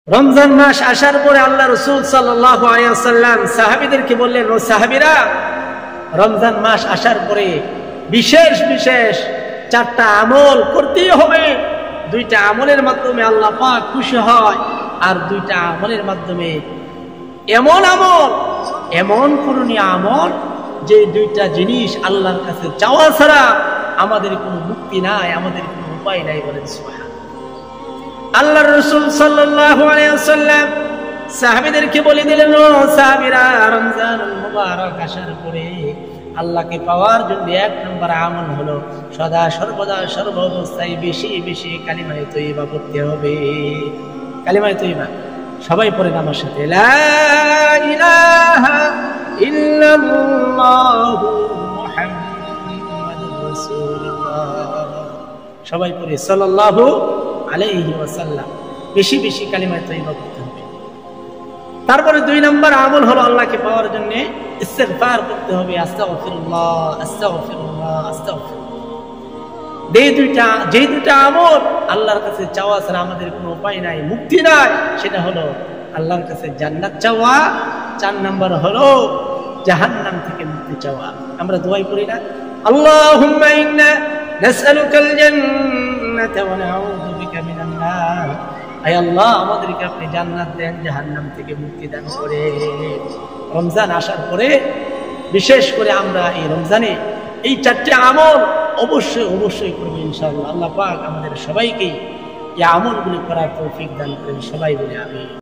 রমজান মাস আসার পরে আল্লাহ রাসূল সাল্লাল্লাহু আলাইহি ওয়াসাল্লাম সাহাবীদেরকে বললেন, ও সাহাবীরা, রমজান মাস আসার পরে বিশেষ বিশেষ 4টা আমল করতেই হবে। 2টা আমলের মাধ্যমে আল্লাহ পাক খুশি হয়, আর 2টা আমলের মাধ্যমে এমন আমল, এমন করণীয় আমল, যে 2টা জিনিস আল্লাহর কাছে চাওয়া ছাড়া আমাদের কোনো মুক্তি নাই, আমাদের কোনো উপায় নাই। বলেন সুবহানাল্লাহ। আল্লাহর রাসূল সাল্লাল্লাহু আলাইহি ওয়াসাল্লাম সাহাবীদেরকে বলে দিলেন, ও সাহাবীরা, রমজানুল মুবারক আসার পরে আল্লাহকে পাওয়ার জন্য 1 নম্বর আমল হলো সদা সর্বদা সর্ব অবস্থায় বেশি বেশি কালিমায়ে তয়্যিবা পড়তে হবে। কালিমায়ে তয়্যিবা সবাই পড়েন আমার সাথে, লা ইলাহা ইল্লাল্লাহু মুহাম্মাদুর রাসূলুল্লাহ। সবাই পড়ে সাল্লাল্লাহু আলাইহি ওয়াসাল্লাম। বেশি বেশি কালিমায়ে তয়্যিবা পড়তে হবে। তারপরে 2 নম্বর আমল হলো আল্লাহকে পাওয়ার জন্য ইস্তিগফার করতে হবে, আস্তাগফিরুল্লাহ আস্তাগফিরুল্লাহ আস্তাগফিরুল্লাহ। যে 2টা আমল আল্লাহর কাছে চাওয়া ছাড়া আমাদের কোনো উপায় নাই, মুক্তি নাই। সেটা হলো আল্লাহর কাছে জান্নাত চাওয়া, 4 নম্বর হলো জাহান্নাম থেকে মুক্তি চাওয়া। আমরা দোয়াই করি না, আল্লাহুম্মা ইন্না নাসআলুকাল জান্নাতা ওয়া নাউযু বিকা মিনান নার। আয় আল্লাহ, আমাদেরকে আপনি জান্নাত দেন, জাহান্নাম থেকে মুক্তি দান করে। রমজান আসার পরে বিশেষ করে আমরা এই রমজানে এই 4টে আমল অবশ্যই অবশ্যই করব ইনশাআল্লাহ। আল্লাহ পাক আমাদের সবাইকে এই আমলগুলো করার তৌফিক দান করেন। সবাই বলে আমিন।